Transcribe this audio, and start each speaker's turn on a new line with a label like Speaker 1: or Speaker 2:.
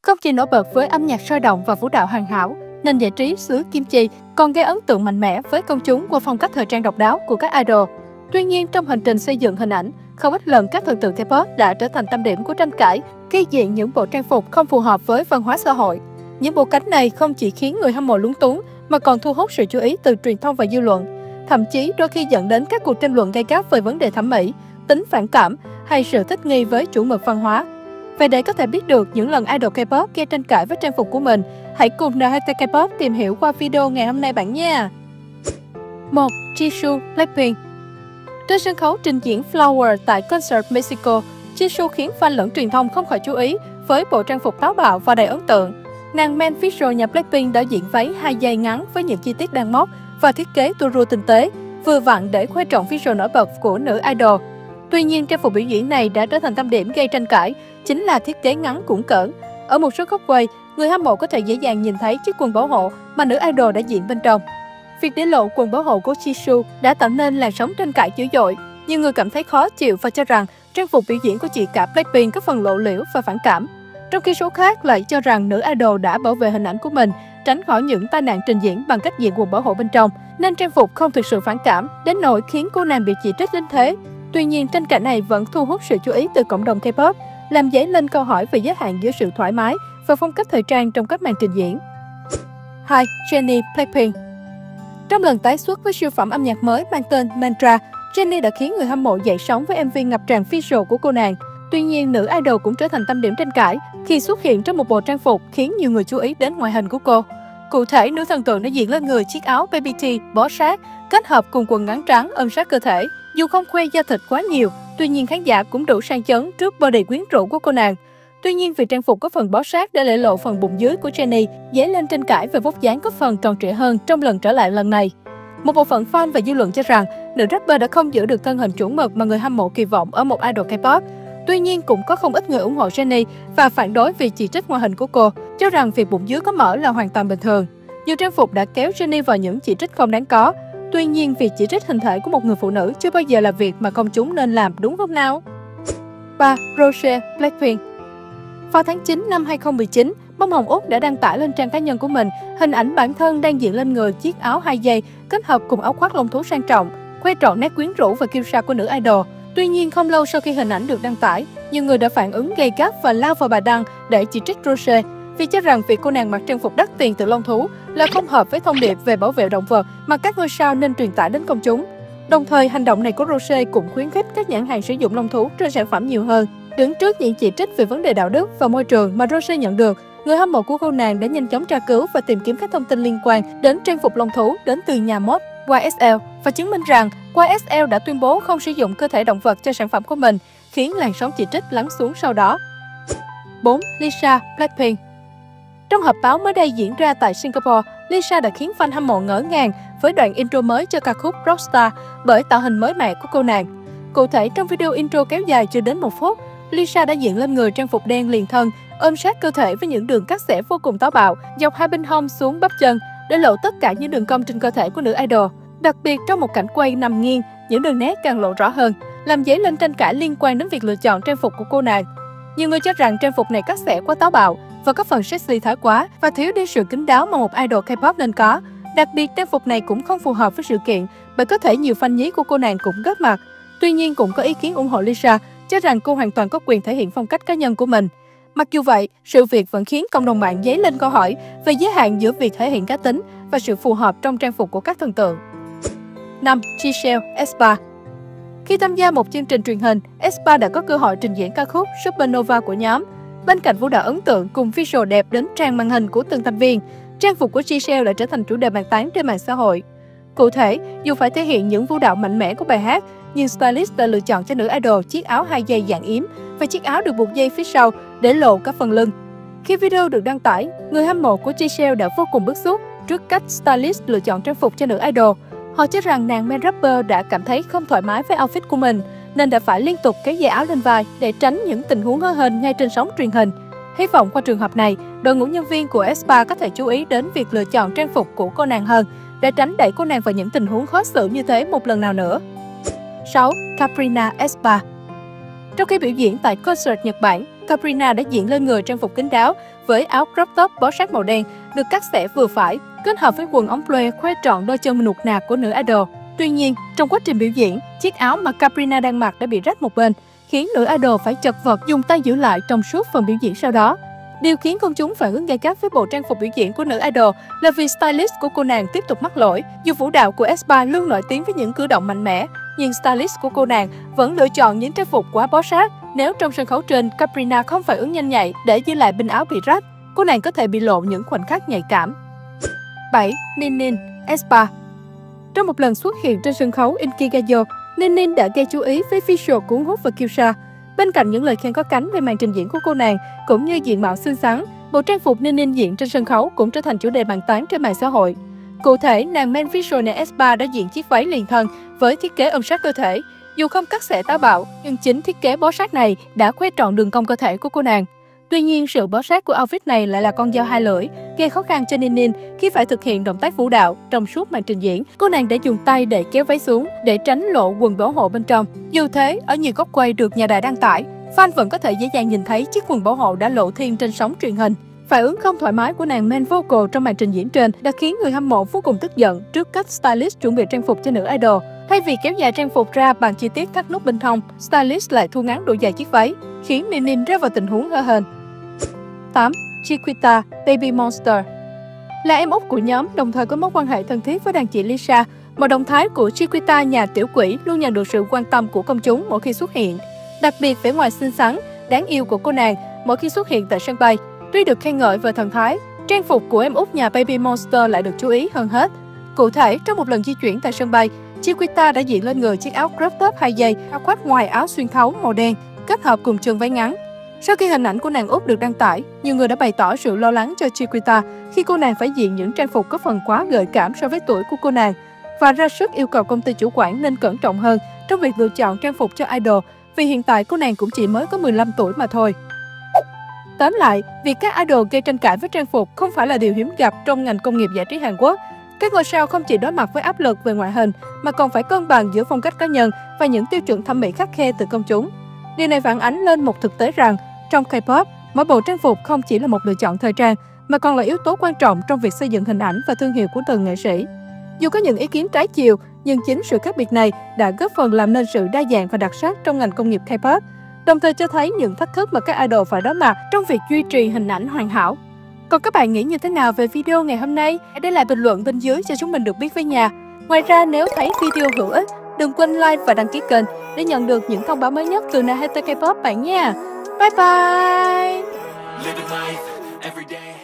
Speaker 1: Không chỉ nổi bật với âm nhạc sôi động và vũ đạo hoàn hảo, nền giải trí xứ Kim Chi còn gây ấn tượng mạnh mẽ với công chúng qua phong cách thời trang độc đáo của các idol. Tuy nhiên, trong hành trình xây dựng hình ảnh, không ít lần các thần tượng K-pop đã trở thành tâm điểm của tranh cãi khi diện những bộ trang phục không phù hợp với văn hóa xã hội. Những bộ cánh này không chỉ khiến người hâm mộ lúng túng mà còn thu hút sự chú ý từ truyền thông và dư luận, thậm chí đôi khi dẫn đến các cuộc tranh luận gay gắt về vấn đề thẩm mỹ, tính phản cảm hay sự thích nghi với chuẩn mực văn hóa. Vậy để có thể biết được những lần idol K-pop gây tranh cãi với trang phục của mình, hãy cùng NHT K-pop tìm hiểu qua video ngày hôm nay bạn nha. 1. Jisoo, Blackpink. Trên sân khấu trình diễn Flower tại concert Mexico, Jisoo khiến fan lẫn truyền thông không khỏi chú ý với bộ trang phục táo bạo và đầy ấn tượng. Nàng main feature nhà Blackpink đã diện váy 2 dây ngắn với những chi tiết đang móc và thiết kế tua rua tinh tế, vừa vặn để khoe trọn visual nổi bật của nữ idol. Tuy nhiên, trang phục biểu diễn này đã trở thành tâm điểm gây tranh cãi, chính là thiết kế ngắn cũn cỡn. Ở một số góc quay, người hâm mộ có thể dễ dàng nhìn thấy chiếc quần bảo hộ mà nữ idol đã diện bên trong. Việc để lộ quần bảo hộ của Jisoo đã tạo nên làn sóng tranh cãi dữ dội. Nhiều người cảm thấy khó chịu và cho rằng trang phục biểu diễn của chị cả Blackpink có phần lộ liễu và phản cảm. Trong khi số khác lại cho rằng nữ idol đã bảo vệ hình ảnh của mình, tránh khỏi những tai nạn trình diễn bằng cách diện quần bảo hộ bên trong, nên trang phục không thực sự phản cảm, đến nỗi khiến cô nàng bị chỉ trích đến thế. Tuy nhiên, tranh cãi này vẫn thu hút sự chú ý từ cộng đồng K-pop, làm dấy lên câu hỏi về giới hạn giữa sự thoải mái và phong cách thời trang trong các màn trình diễn. 2. Jennie, Blackpink. Trong lần tái xuất với siêu phẩm âm nhạc mới mang tên Mantra, Jennie đã khiến người hâm mộ dậy sóng với MV ngập tràn visual của cô nàng. Tuy nhiên, nữ idol cũng trở thành tâm điểm tranh cãi khi xuất hiện trong một bộ trang phục khiến nhiều người chú ý đến ngoại hình của cô. Cụ thể, nữ thần tượng đã diện lên người chiếc áo baby tee bó sát, kết hợp cùng quần ngắn trắng ôm sát cơ thể. Dù không khoe da thịt quá nhiều, tuy nhiên khán giả cũng đủ sang chấn trước body quyến rũ của cô nàng. Tuy nhiên, vì trang phục có phần bó sát để để lộ phần bụng dưới của Jennie, dấy lên tranh cãi về vóc dáng có phần tròn trịa hơn trong lần trở lại lần này. Một bộ phận fan và dư luận cho rằng nữ rapper đã không giữ được thân hình chuẩn mực mà người hâm mộ kỳ vọng ở một idol K-pop. Tuy nhiên, cũng có không ít người ủng hộ Jennie và phản đối việc chỉ trích ngoại hình của cô, cho rằng việc bụng dưới có mỡ là hoàn toàn bình thường. Nhiều trang phục đã kéo Jennie vào những chỉ trích không đáng có. Tuy nhiên, việc chỉ trích hình thể của một người phụ nữ chưa bao giờ là việc mà công chúng nên làm, đúng không nào? 3. Rosé, Blackpink. Vào tháng 9 năm 2019, bông hồng Úc đã đăng tải lên trang cá nhân của mình hình ảnh bản thân đang diện lên người chiếc áo 2 dây kết hợp cùng áo khoác lông thú sang trọng, khoe trọn nét quyến rũ và kiêu sa của nữ idol. Tuy nhiên, không lâu sau khi hình ảnh được đăng tải, nhiều người đã phản ứng gay gắt và lao vào bài đăng để chỉ trích Rosé vì cho rằng việc cô nàng mặc trang phục đắt tiền từ lông thú là không hợp với thông điệp về bảo vệ động vật mà các ngôi sao nên truyền tải đến công chúng. Đồng thời, hành động này của Rosé cũng khuyến khích các nhãn hàng sử dụng lông thú trên sản phẩm nhiều hơn. Đứng trước những chỉ trích về vấn đề đạo đức và môi trường mà Rosé nhận được, người hâm mộ của cô nàng đã nhanh chóng tra cứu và tìm kiếm các thông tin liên quan đến trang phục lông thú đến từ nhà mốt YSL và chứng minh rằng YSL đã tuyên bố không sử dụng cơ thể động vật cho sản phẩm của mình, khiến làn sóng chỉ trích lắng xuống sau đó. 4. Lisa, Blackpink. Trong họp báo mới đây diễn ra tại Singapore, Lisa đã khiến fan hâm mộ ngỡ ngàng với đoạn intro mới cho ca khúc Rockstar bởi tạo hình mới mẻ của cô nàng. Cụ thể, trong video intro kéo dài chưa đến 1 phút, Lisa đã diện lên người trang phục đen liền thân, ôm sát cơ thể với những đường cắt xẻ vô cùng táo bạo, dọc hai bên hông xuống bắp chân, để lộ tất cả những đường cong trên cơ thể của nữ idol. Đặc biệt, trong một cảnh quay nằm nghiêng, những đường nét càng lộ rõ hơn, làm dấy lên tranh cãi liên quan đến việc lựa chọn trang phục của cô nàng. Nhiều người cho rằng trang phục này cắt xẻ quá táo bạo và có phần sexy thái quá và thiếu đi sự kín đáo mà một idol K-pop nên có. Đặc biệt, trang phục này cũng không phù hợp với sự kiện bởi có thể nhiều fan nhí của cô nàng cũng góp mặt. Tuy nhiên, cũng có ý kiến ủng hộ Lisa, cho rằng cô hoàn toàn có quyền thể hiện phong cách cá nhân của mình. Mặc dù vậy, sự việc vẫn khiến cộng đồng mạng dấy lên câu hỏi về giới hạn giữa việc thể hiện cá tính và sự phù hợp trong trang phục của các thần tượng. 5. Giselle, aespa. Khi tham gia một chương trình truyền hình, aespa đã có cơ hội trình diễn ca khúc Supernova của nhóm. Bên cạnh vũ đạo ấn tượng cùng visual đẹp đến tràn màn hình của từng thành viên, trang phục của Giselle đã trở thành chủ đề bàn tán trên mạng xã hội. Cụ thể, dù phải thể hiện những vũ đạo mạnh mẽ của bài hát, nhưng stylist đã lựa chọn cho nữ idol chiếc áo 2 dây dạng yếm và chiếc áo được buộc dây phía sau để lộ cả phần lưng. Khi video được đăng tải, người hâm mộ của Giselle đã vô cùng bức xúc trước cách stylist lựa chọn trang phục cho nữ idol. Họ cho rằng nàng main rapper đã cảm thấy không thoải mái với outfit của mình, nên đã phải liên tục kéo dây áo lên vai để tránh những tình huống hớ hênh ngay trên sóng truyền hình. Hy vọng qua trường hợp này, đội ngũ nhân viên của aespa có thể chú ý đến việc lựa chọn trang phục của cô nàng hơn, để tránh đẩy cô nàng vào những tình huống khó xử như thế một lần nào nữa. 6. Katrina aespa. Trong khi biểu diễn tại concert Nhật Bản, Katrina đã diện lên người trang phục kín đáo với áo crop top bó sát màu đen, được cắt xẻ vừa phải, kết hợp với quần ống plê khoe trọn đôi chân nuột nà của nữ idol. Tuy nhiên, trong quá trình biểu diễn, chiếc áo mà Katrina đang mặc đã bị rách một bên, khiến nữ idol phải chật vật dùng tay giữ lại trong suốt phần biểu diễn sau đó. Điều khiến công chúng phản ứng gay gắt với bộ trang phục biểu diễn của nữ idol là vì stylist của cô nàng tiếp tục mắc lỗi. Dù vũ đạo của aespa luôn nổi tiếng với những cử động mạnh mẽ, nhưng stylist của cô nàng vẫn lựa chọn những trang phục quá bó sát. Nếu trong sân khấu trên, Katrina không phản ứng nhanh nhạy để giữ lại bên áo bị rách, cô nàng có thể bị lộ những khoảnh khắc nhạy cảm. 7. Ninh, aespa. Trong một lần xuất hiện trên sân khấu Inkigayo, Ninh đã gây chú ý với visual cuốn hút và Kyusha. Bên cạnh những lời khen có cánh về màn trình diễn của cô nàng, cũng như diện mạo xinh xắn, bộ trang phục Ninh diện trên sân khấu cũng trở thành chủ đề bàn tán trên mạng xã hội. Cụ thể, nàng main visual aespa đã diện chiếc váy liền thân với thiết kế ôm sát cơ thể. Dù không cắt xẻ táo bạo, nhưng chính thiết kế bó sát này đã khoe trọn đường cong cơ thể của cô nàng. Tuy nhiên, sự bó sát của outfit này lại là con dao hai lưỡi, gây khó khăn cho Ninh khi phải thực hiện động tác vũ đạo. Trong suốt màn trình diễn, cô nàng đã dùng tay để kéo váy xuống để tránh lộ quần bảo hộ bên trong. Dù thế, ở nhiều góc quay được nhà đài đăng tải, fan vẫn có thể dễ dàng nhìn thấy chiếc quần bảo hộ đã lộ thiên trên sóng truyền hình. Phản ứng không thoải mái của nàng main vocal trong màn trình diễn trên đã khiến người hâm mộ vô cùng tức giận trước cách stylist chuẩn bị trang phục cho nữ idol. Thay vì kéo dài trang phục ra bằng chi tiết thắt nút bên hông, stylist lại thu ngắn độ dài chiếc váy, khiến Ninh rơi vào tình huống hớ hênh. 8. Chiquita, Baby Monster. Là em út của nhóm, đồng thời có mối quan hệ thân thiết với đàn chị Lisa, mọi động thái của Chiquita nhà tiểu quỷ luôn nhận được sự quan tâm của công chúng mỗi khi xuất hiện. Đặc biệt vẻ ngoài xinh xắn, đáng yêu của cô nàng mỗi khi xuất hiện tại sân bay. Tuy được khen ngợi về thần thái, trang phục của em út nhà Baby Monster lại được chú ý hơn hết. Cụ thể, trong một lần di chuyển tại sân bay, Chiquita đã diện lên người chiếc áo crop top 2 dây, áo khoác ngoài áo xuyên thấu màu đen, kết hợp cùng chân váy ngắn. Sau khi hình ảnh của nàng út được đăng tải, nhiều người đã bày tỏ sự lo lắng cho Chiquita khi cô nàng phải diện những trang phục có phần quá gợi cảm so với tuổi của cô nàng, và ra sức yêu cầu công ty chủ quản nên cẩn trọng hơn trong việc lựa chọn trang phục cho idol, vì hiện tại cô nàng cũng chỉ mới có 15 tuổi mà thôi. Tóm lại, việc các idol gây tranh cãi với trang phục không phải là điều hiếm gặp trong ngành công nghiệp giải trí Hàn Quốc. Các ngôi sao không chỉ đối mặt với áp lực về ngoại hình mà còn phải cân bằng giữa phong cách cá nhân và những tiêu chuẩn thẩm mỹ khắt khe từ công chúng. Điều này phản ánh lên một thực tế rằng, trong K-pop, mỗi bộ trang phục không chỉ là một lựa chọn thời trang, mà còn là yếu tố quan trọng trong việc xây dựng hình ảnh và thương hiệu của từng nghệ sĩ. Dù có những ý kiến trái chiều, nhưng chính sự khác biệt này đã góp phần làm nên sự đa dạng và đặc sắc trong ngành công nghiệp K-pop, đồng thời cho thấy những thách thức mà các idol phải đối mặt trong việc duy trì hình ảnh hoàn hảo. Còn các bạn nghĩ như thế nào về video ngày hôm nay? Hãy để lại bình luận bên dưới cho chúng mình được biết với nha. Ngoài ra, nếu thấy video hữu ích, đừng quên like và đăng ký kênh để nhận được những thông báo mới nhất từ Naheta K-pop bạn nha. Bye bye!